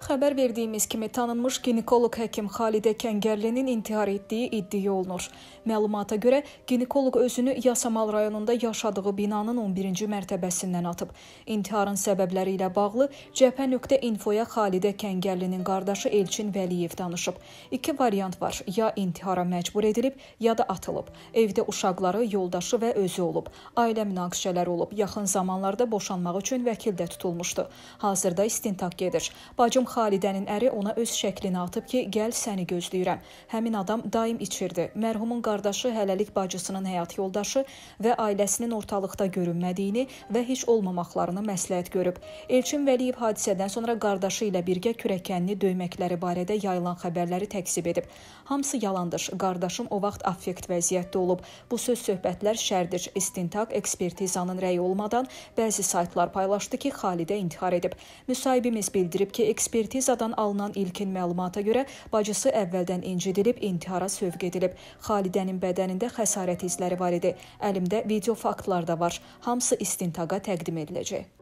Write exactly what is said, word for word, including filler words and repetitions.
Xəbər verdiyimiz kimi tanınmış ginekoloq həkim Xalidə Kəngərlinin intihar etdiyi iddia olunur. Məlumata görə ginekoloq özünü Yasamal rayonunda yaşadığı binanın on birinci mərtəbəsindən atıb. İntiharın səbəbləri ilə bağlı Cəbhə.infoya Xalidə Kəngərlinin qardaşı Elçin Vəliyev danışıb. İki variant var: ya intihara məcbur edilib, ya da atılıb. Evdə uşaqları, yoldaşı və özü olub. Ailə münaqişələri olub. Yaxın zamanlarda boşanmaq üçün vəkil də tutulmuşdu. Hazırda istintaq gedir. Bacım Xalidənin əri ona öz şəklini atıb ki, gəl səni gözləyirəm. Həmin adam daim içirdi. Mərhumun qardaşı hələlik bacısının həyat yoldaşı və ailəsinin ortalıqda görünmədiyini və heç olmamaqlarını məsləhət görüb. Elçin Vəliyev hadisədən sonra qardaşı ilə birgə kürəkənini döyməkləri barədə yayılan xəbərləri təkzib edib. Hamısı yalandır. Qardaşım o vaxt affekt vəziyyətdə olub. Bu söz söhbətlər şərdir. İstintaq, ekspertizanın rəyi olmadan bəzi saytlar paylaşdı ki, Xalidə intihar edib. Müsahibimiz bildirib ki, ekspertizadan alınan ilkin məlumata görə bacısı əvvəldən incidilib, intihara sövq edilib. Xalidənin bədənində xəsarət izləri var idi. Əlimdə video faktlar da var. Hamısı istintaqa təqdim ediləcək.